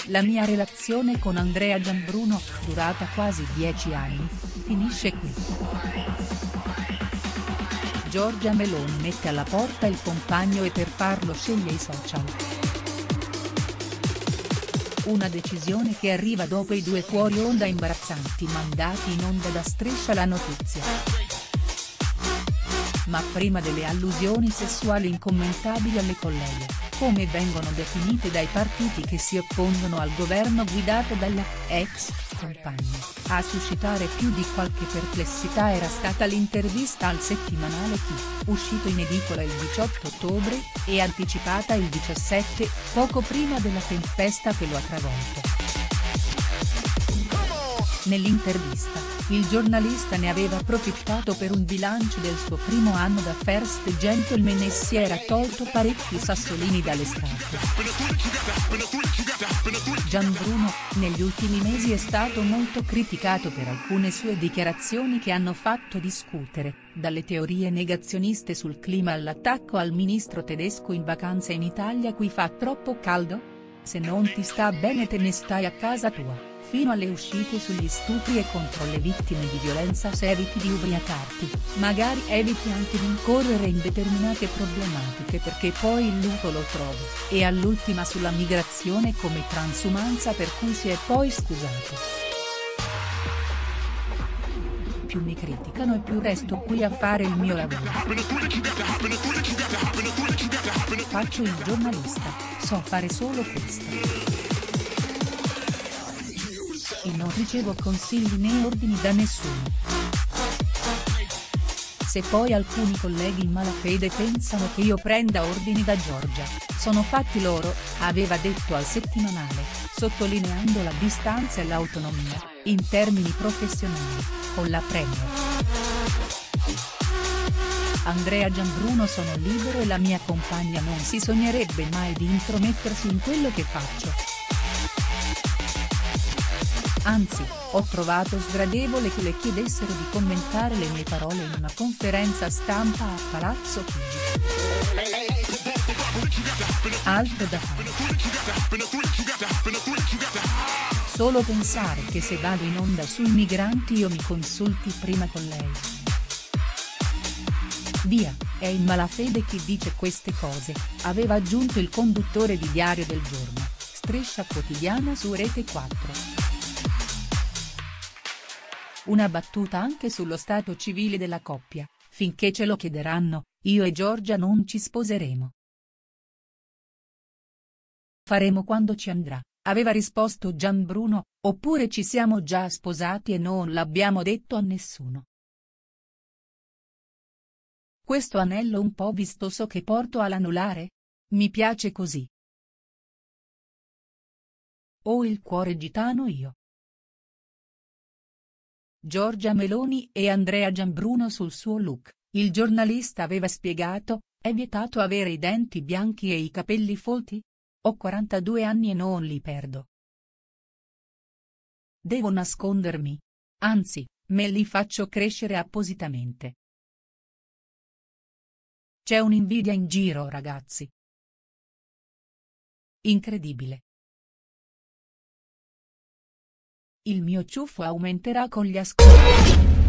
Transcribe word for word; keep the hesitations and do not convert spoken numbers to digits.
La mia relazione con Andrea Gianbruno, durata quasi dieci anni, finisce qui. Giorgia Meloni mette alla porta il compagno e per farlo sceglie i social. Una decisione che arriva dopo i due fuori onda imbarazzanti mandati in onda da Striscia la Notizia. Ma prima delle allusioni sessuali incommentabili alle colleghe, come vengono definite dai partiti che si oppongono al governo guidato dalla ex compagna, a suscitare più di qualche perplessità era stata l'intervista al settimanale Chi, uscito in edicola il diciotto ottobre, e anticipata il diciassette, poco prima della tempesta che lo ha travolto. Nell'intervista, il giornalista ne aveva approfittato per un bilancio del suo primo anno da first gentleman e si era tolto parecchi sassolini dalle scarpe. Gianbruno, negli ultimi mesi è stato molto criticato per alcune sue dichiarazioni che hanno fatto discutere, dalle teorie negazioniste sul clima all'attacco al ministro tedesco in vacanza in Italia qui fa troppo caldo? Se non ti sta bene te ne stai a casa tua, fino alle uscite sugli stupri e contro le vittime di violenza. Se eviti di ubriacarti, magari eviti anche di incorrere in determinate problematiche perché poi il lupo lo trovi, e all'ultima sulla migrazione come transumanza per cui si è poi scusato. Più mi criticano e più resto qui a fare il mio lavoro. Faccio il giornalista, so fare solo questo. E non ricevo consigli né ordini da nessuno. Se poi alcuni colleghi in malafede pensano che io prenda ordini da Giorgia, sono fatti loro, aveva detto al settimanale, sottolineando la distanza e l'autonomia, in termini professionali, con la Premier. Andrea Gianbruno sono libero e la mia compagna non si sognerebbe mai di intromettersi in quello che faccio. Anzi, ho trovato sgradevole che le chiedessero di commentare le mie parole in una conferenza stampa a Palazzo Chigi. Altro da fare. Solo pensare che se vado in onda sui migranti io mi consulti prima con lei. Via, è in malafede chi dice queste cose, aveva aggiunto il conduttore di Diario del Giorno, Striscia quotidiana su Rete quattro. Una battuta anche sullo stato civile della coppia: finché ce lo chiederanno, io e Giorgia non ci sposeremo. Faremo quando ci andrà, aveva risposto Gianbruno, oppure ci siamo già sposati e non l'abbiamo detto a nessuno. Questo anello un po' vistoso che porto all'anulare? Mi piace così. Ho il cuore gitano io. Giorgia Meloni e Andrea Gianbruno sul suo look, il giornalista aveva spiegato, è vietato avere i denti bianchi e i capelli folti? Ho quarantadue anni e non li perdo. Devo nascondermi? Anzi, me li faccio crescere appositamente. C'è un'invidia in giro ragazzi. Incredibile. Il mio ciuffo aumenterà con gli ascolti.